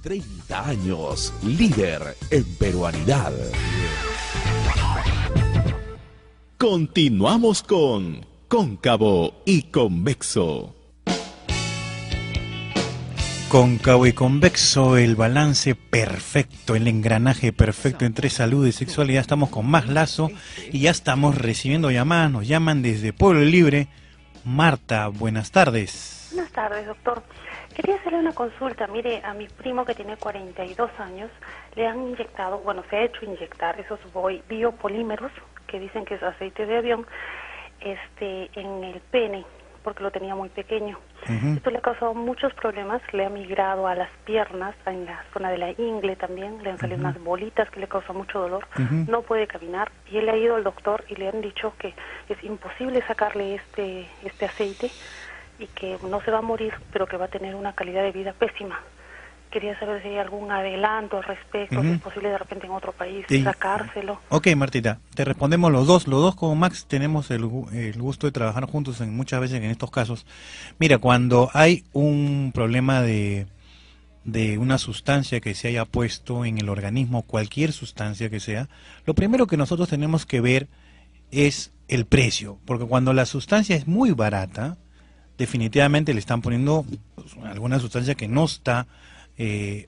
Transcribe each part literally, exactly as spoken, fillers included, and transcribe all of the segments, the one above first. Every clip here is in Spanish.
treinta años, líder en peruanidad. Continuamos con Cóncavo y Convexo. Cóncavo y convexo, el balance perfecto, el engranaje perfecto entre salud y sexualidad. Estamos con Max Lazo y ya estamos recibiendo llamadas. Nos llaman desde Pueblo Libre. Marta, buenas tardes. Buenas tardes, doctor. Quería hacerle una consulta. Mire, a mi primo que tiene cuarenta y dos años, le han inyectado, bueno, se ha hecho inyectar esos biopolímeros, que dicen que es aceite de avión, este, en el pene, porque lo tenía muy pequeño. Uh-huh. Esto le ha causado muchos problemas, le ha migrado a las piernas, en la zona de la ingle también, le han salido uh-huh. unas bolitas que le causan mucho dolor, uh-huh. no puede caminar, y él ha ido al doctor y le han dicho que es imposible sacarle este, este aceite y que no se va a morir, pero que va a tener una calidad de vida pésima. Quería saber si hay algún adelanto al respecto, uh-huh. si es posible de repente en otro país sí. sacárselo. Ok, Martita, te respondemos los dos. Los dos como Max tenemos el, el gusto de trabajar juntos en muchas veces en estos casos. Mira, cuando hay un problema de, de una sustancia que se haya puesto en el organismo, cualquier sustancia que sea, lo primero que nosotros tenemos que ver es el precio. Porque cuando la sustancia es muy barata, definitivamente le están poniendo pues, alguna sustancia que no está Eh,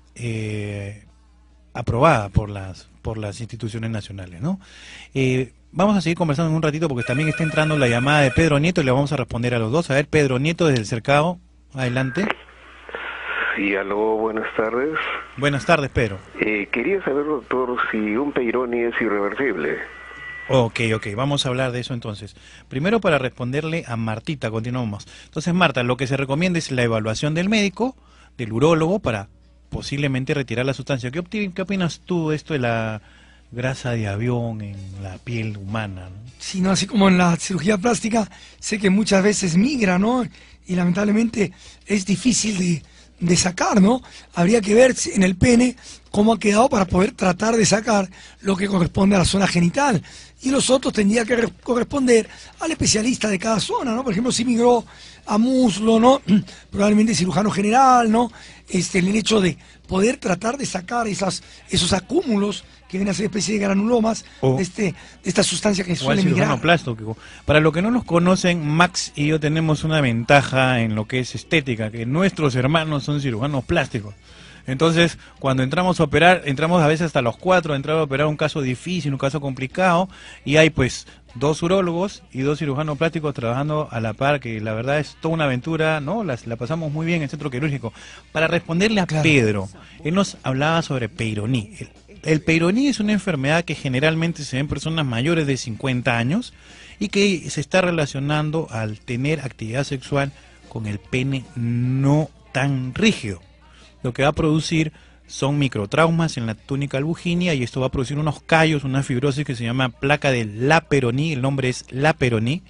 eh, aprobada por las por las instituciones nacionales, ¿no? Eh, vamos a seguir conversando en un ratito porque también está entrando la llamada de Pedro Nieto y le vamos a responder a los dos. A ver, Pedro Nieto desde el Cercado, adelante. Sí, aló, buenas tardes. Buenas tardes, Pedro. Eh, quería saber, doctor, si un Peyronie es irreversible. Ok, ok, vamos a hablar de eso entonces. Primero para responderle a Martita, continuamos. Entonces, Marta, lo que se recomienda es la evaluación del médico, del urólogo, para posiblemente retirar la sustancia. ¿Qué, opti- qué opinas tú de esto de la grasa de avión en la piel humana, ¿no? Sí, no, así como en la cirugía plástica, sé que muchas veces migra, ¿no? Y lamentablemente es difícil de, de sacar, ¿no? Habría que ver en el pene cómo ha quedado para poder tratar de sacar lo que corresponde a la zona genital. Y los otros tendría que corresponder al especialista de cada zona, ¿no? Por ejemplo, si migró a muslo, ¿no? Probablemente cirujano general, ¿no? Este, el hecho de poder tratar de sacar esas, esos acúmulos que vienen a ser especie de granulomas o, de, este, de esta sustancia que suele migrar. Cirujano plástico. Para los que no nos conocen, Max y yo tenemos una ventaja en lo que es estética, que nuestros hermanos son cirujanos plásticos. Entonces, cuando entramos a operar, entramos a veces hasta los cuatro, entramos a operar un caso difícil, un caso complicado, y hay pues dos urólogos y dos cirujanos plásticos trabajando a la par, que la verdad es toda una aventura, ¿no? Las, la pasamos muy bien en el centro quirúrgico. Para responderle a claro. Pedro, él nos hablaba sobre Peyronie. El, el Peyronie es una enfermedad que generalmente se ve en personas mayores de cincuenta años y que se está relacionando al tener actividad sexual con el pene no tan rígido. Lo que va a producir son microtraumas en la túnica albuginia y esto va a producir unos callos, una fibrosis que se llama placa de la Peyronie, el nombre es la Peyronie,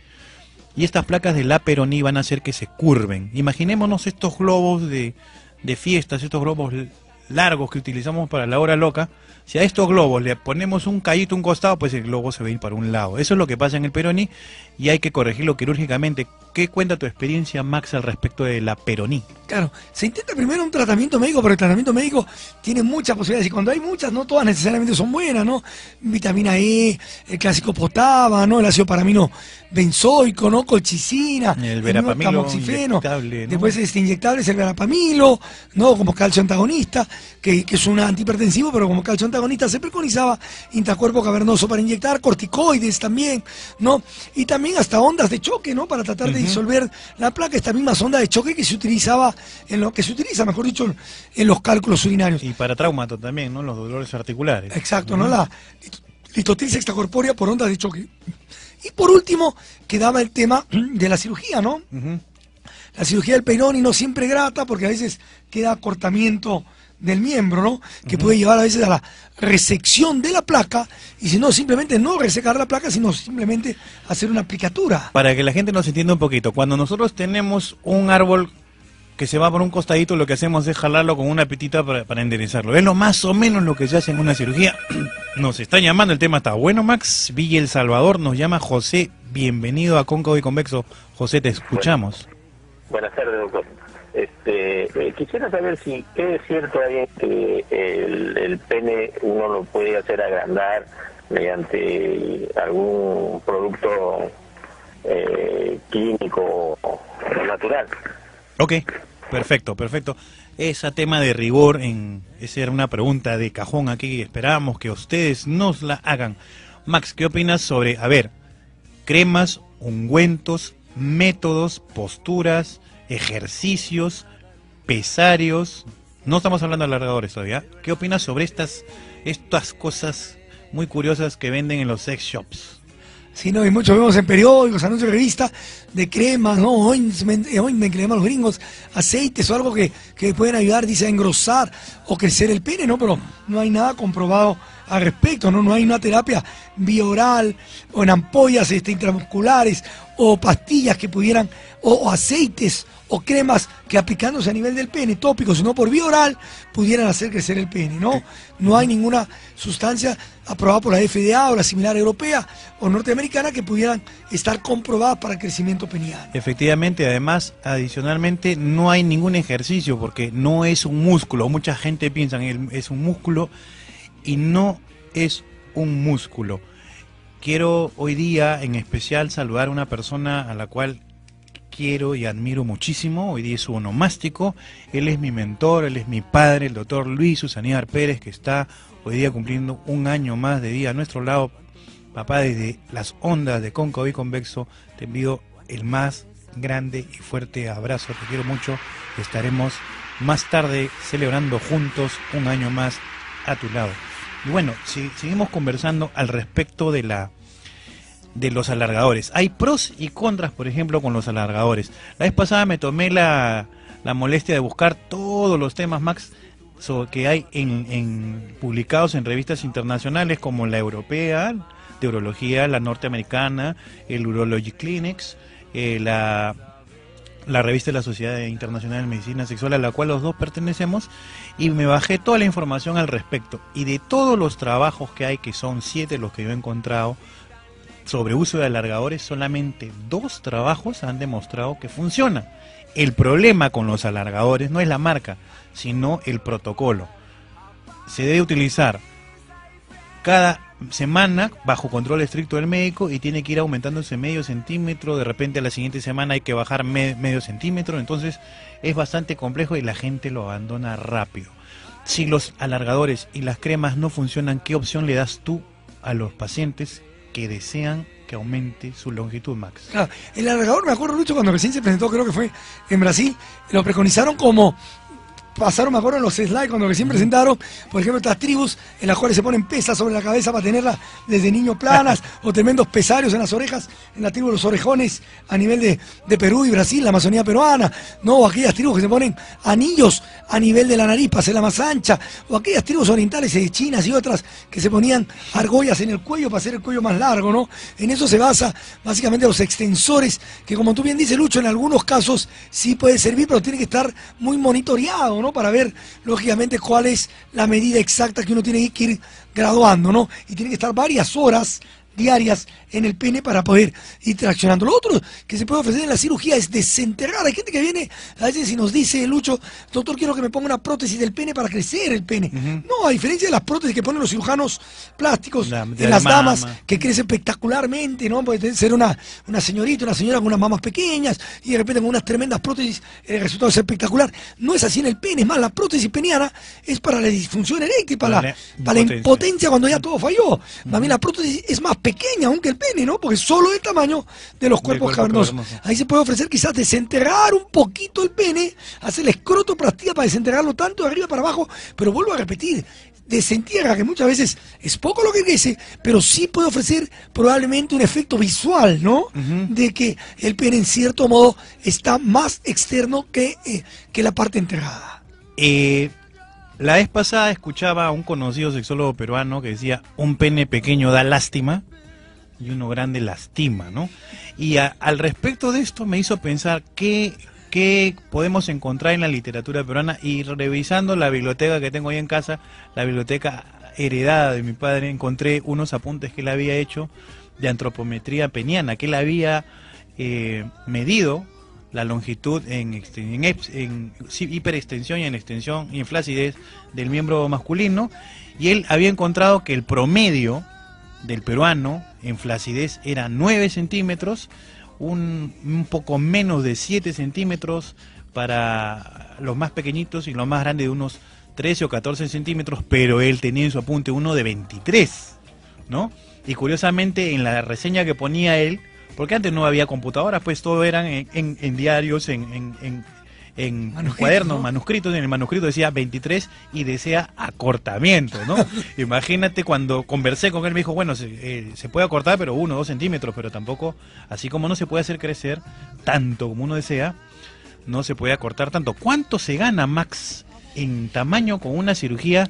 y estas placas de la Peyronie van a hacer que se curven. Imaginémonos estos globos de, de fiestas, estos globos largos que utilizamos para la hora loca. Si a estos globos le ponemos un callito a un costado, pues el globo se va a ir para un lado. Eso es lo que pasa en el Peyronie y hay que corregirlo quirúrgicamente. ¿Qué cuenta tu experiencia, Max, al respecto de la Peyronie? Claro, se intenta primero un tratamiento médico, pero el tratamiento médico tiene muchas posibilidades y cuando hay muchas, no todas necesariamente son buenas, ¿no? Vitamina E, el clásico potaba, ¿no? El ácido paramino benzoico, ¿no? Colchicina, el verapamilo, el tamoxifeno, inyectable, ¿no? Después este inyectable es el verapamilo, ¿no? Como calcio antagonista, que, que es un antihipertensivo, pero como calcio antagonista se preconizaba intracuerpo cavernoso para inyectar, corticoides también, ¿no? Y también hasta ondas de choque, ¿no? Para tratar de uh-huh. disolver la placa, esta misma sonda de choque que se utilizaba, en lo que se utiliza, mejor dicho, en los cálculos urinarios. Y para traumato también, ¿no? Los dolores articulares. Exacto, uh-huh. ¿no? La litotril extracorpórea por ondas de choque. Y por último, quedaba el tema de la cirugía, ¿no? Uh-huh. La cirugía del Peyronie no siempre grata, porque a veces queda acortamiento del miembro, ¿no? Que uh-huh. puede llevar a veces a la resección de la placa, y si no, simplemente no resecar la placa, sino simplemente hacer una aplicatura. Para que la gente nos entienda un poquito, cuando nosotros tenemos un árbol que se va por un costadito, lo que hacemos es jalarlo con una pitita para, para enderezarlo. Es lo más o menos lo que se hace en una cirugía. Nos está llamando, el tema está bueno, Max. Villa El Salvador nos llama José. Bienvenido a Cóncavo y Convexo. José, te escuchamos. Buenas tardes, doctor. Este, eh, quisiera saber si es cierto ahí que el, el pene uno lo puede hacer agrandar mediante algún producto eh, químico o natural. Ok, perfecto, perfecto. Ese tema de rigor, en, esa era una pregunta de cajón aquí, esperábamos que ustedes nos la hagan. Max, ¿qué opinas sobre, a ver, cremas, ungüentos, métodos, posturas, ejercicios, pesarios? No estamos hablando de alargadores todavía. ¿Qué opinas sobre estas, estas cosas muy curiosas que venden en los sex shops? Sí, no, y muchos vemos en periódicos, anuncios de revistas, de cremas, ¿no? Ointment, ointment que le llaman los gringos, aceites o algo que, que pueden ayudar, dice, a engrosar o crecer el pene, ¿no? Pero no hay nada comprobado al respecto, ¿no? No hay una terapia bioral o en ampollas este, intramusculares o pastillas que pudieran, o, o aceites o cremas que aplicándose a nivel del pene, tópicos, sino por vía oral, pudieran hacer crecer el pene, ¿no? No hay ninguna sustancia aprobada por la F D A o la similar europea o norteamericana que pudieran estar comprobadas para el crecimiento peniano. Efectivamente, además, adicionalmente, no hay ningún ejercicio porque no es un músculo. Mucha gente piensa que es un músculo y no es un músculo. Quiero hoy día en especial saludar a una persona a la cual quiero y admiro muchísimo. Hoy día es su onomástico. Él es mi mentor, él es mi padre, el doctor Luis Susaníbar Pérez, que está hoy día cumpliendo un año más de vida a nuestro lado. Papá, desde las ondas de Cóncavo y Convexo, te envío el más grande y fuerte abrazo. Te quiero mucho. Estaremos más tarde celebrando juntos un año más a tu lado. Y bueno, si, seguimos conversando al respecto de la de los alargadores. Hay pros y contras, por ejemplo, con los alargadores. La vez pasada me tomé la, la molestia de buscar todos los temas, Max, so, que hay en, en publicados en revistas internacionales como la europea de urología, la norteamericana, el Urology Clinics, eh, la, la revista de la Sociedad Internacional de Medicina Sexual, a la cual los dos pertenecemos, y me bajé toda la información al respecto. Y de todos los trabajos que hay, que son siete los que yo he encontrado, sobre uso de alargadores, solamente dos trabajos han demostrado que funciona. El problema con los alargadores no es la marca, sino el protocolo. Se debe utilizar cada semana bajo control estricto del médico y tiene que ir aumentándose medio centímetro. De repente a la siguiente semana hay que bajar me medio centímetro. Entonces es bastante complejo y la gente lo abandona rápido. Si los alargadores y las cremas no funcionan, ¿qué opción le das tú a los pacientes que desean que aumente su longitud, Max? Claro, el alargador, me acuerdo mucho cuando recién se presentó, creo que fue en Brasil, lo preconizaron como, pasaron, me acuerdo, en los slides cuando recién presentaron, por ejemplo, estas tribus en las cuales se ponen pesas sobre la cabeza para tenerlas desde niño planas, o tremendos pesarios en las orejas, en la tribu de los orejones a nivel de, de Perú y Brasil, la Amazonía peruana, no, o aquellas tribus que se ponen anillos a nivel de la nariz para hacerla más ancha, o aquellas tribus orientales eh, chinas y otras que se ponían argollas en el cuello para hacer el cuello más largo, ¿no? En eso se basa básicamente los extensores, que como tú bien dices, Lucho, en algunos casos sí puede servir, pero tiene que estar muy monitoreado, ¿no? Para ver, lógicamente, cuál es la medida exacta que uno tiene que ir graduando, ¿no? Y tiene que estar varias horas diarias en el pene para poder ir traccionando. Lo otro que se puede ofrecer en la cirugía es desenterrar. Hay gente que viene a veces y nos dice, Lucho, doctor, quiero que me ponga una prótesis del pene para crecer el pene. Uh-huh. No, a diferencia de las prótesis que ponen los cirujanos plásticos la, de en las mama. damas, que crece espectacularmente, ¿no? Puede ser una, una señorita, una señora con unas mamas pequeñas y de repente con unas tremendas prótesis el resultado es espectacular. No es así en el pene, es más, la prótesis peniana es para la disfunción eréctil, para, la, para la impotencia cuando ya todo falló. Uh-huh. También la prótesis es más pequeña aún que el pene, ¿no? Porque solo el tamaño de los cuerpos cuerpo cavernosos. Cavernoso. Ahí se puede ofrecer quizás desenterrar un poquito el pene, hacer la escrotoplastía para desenterrarlo tanto de arriba para abajo, pero vuelvo a repetir, desentierra, que muchas veces es poco lo que crece, pero sí puede ofrecer probablemente un efecto visual, ¿no? Uh-huh. De que el pene en cierto modo está más externo que, eh, que la parte enterrada. Eh... La vez pasada escuchaba a un conocido sexólogo peruano que decía, un pene pequeño da lástima y uno grande lastima, ¿no? Y a, al respecto de esto me hizo pensar qué, qué podemos encontrar en la literatura peruana, y revisando la biblioteca que tengo ahí en casa, la biblioteca heredada de mi padre, encontré unos apuntes que él había hecho de antropometría peniana, que él había eh, medido la longitud en, en, en, en sí, hiperextensión y en extensión y en flacidez del miembro masculino, y él había encontrado que el promedio del peruano en flacidez era nueve centímetros, un, un poco menos de siete centímetros para los más pequeñitos y los más grandes de unos trece o catorce centímetros, pero él tenía en su apunte uno de veintitrés, ¿no? Y curiosamente en la reseña que ponía él, porque antes no había computadoras, pues todo eran en, en, en diarios, en, en, en, en cuadernos, ¿no? Manuscritos, en el manuscrito decía veintitrés y desea acortamiento, ¿no? Imagínate, cuando conversé con él me dijo, bueno, se, eh, se puede acortar, pero uno o dos centímetros, pero tampoco, así como no se puede hacer crecer tanto como uno desea, no se puede acortar tanto. ¿Cuánto se gana, Max, en tamaño con una cirugía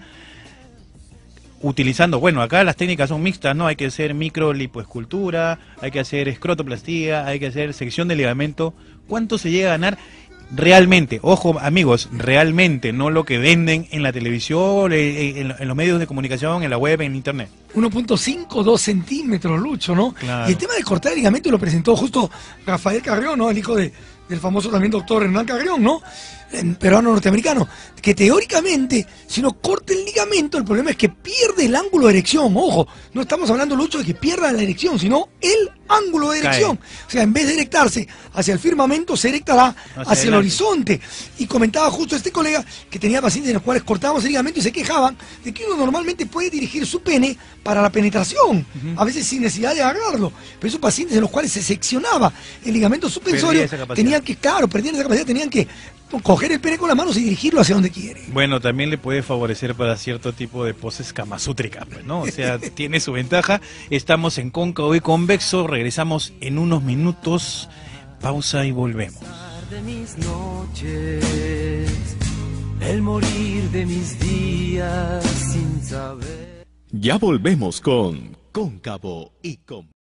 utilizando, bueno, acá las técnicas son mixtas, ¿no? Hay que hacer microlipoescultura, hay que hacer escrotoplastía, hay que hacer sección de ligamento. ¿Cuánto se llega a ganar realmente? Ojo, amigos, realmente, no lo que venden en la televisión, en, en los medios de comunicación, en la web, en internet. uno punto cinco, dos centímetros, Lucho, ¿no? Claro. Y el tema de cortar el ligamento lo presentó justo Rafael Carrión, ¿no? El hijo de, del famoso también doctor Hernán Carrión, ¿no? Peruano norteamericano, que teóricamente, si uno corta el ligamento, el problema es que pierde el ángulo de erección. Ojo, no estamos hablando, Lucho, de que pierda la erección, sino el ángulo de erección. Cae. O sea, en vez de erectarse hacia el firmamento, se erectará hacia, hacia el horizonte. Y comentaba justo este colega que tenía pacientes en los cuales cortábamos el ligamento y se quejaban de que uno normalmente puede dirigir su pene para la penetración, uh-huh. a veces sin necesidad de agarrarlo. Pero esos pacientes en los cuales se seccionaba el ligamento suspensorio, tenían que, claro, perdían esa capacidad, tenían que coger el pene con las manos y dirigirlo hacia donde quiere. Bueno, también le puede favorecer para cierto tipo de poses kamasútricas, pues, ¿no? O sea, tiene su ventaja. Estamos en Cóncavo y Convexo, regresamos en unos minutos, pausa y volvemos. De mis noches, el morir de mis días sin saber. Ya volvemos con Cóncavo y Convexo.